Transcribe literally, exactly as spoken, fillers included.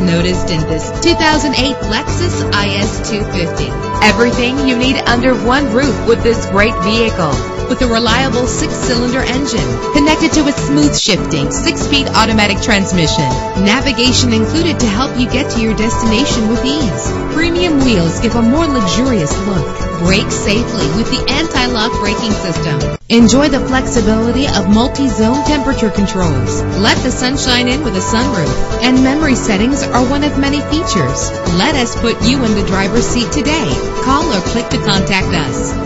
noticed in this two thousand eight Lexus I S two fifty. Everything you need under one roof with this great vehicle. With a reliable six-cylinder engine connected to a smooth shifting six-speed automatic transmission. Navigation included to help you get to your destination with ease. Premium wheels give a more luxurious look. Brake safely with the anti-lock braking system. Enjoy the flexibility of multi-zone temperature controls. Let the sunshine in with a sunroof. And memory settings are one of many features. Let us put you in the driver's seat today. Call or click to contact us.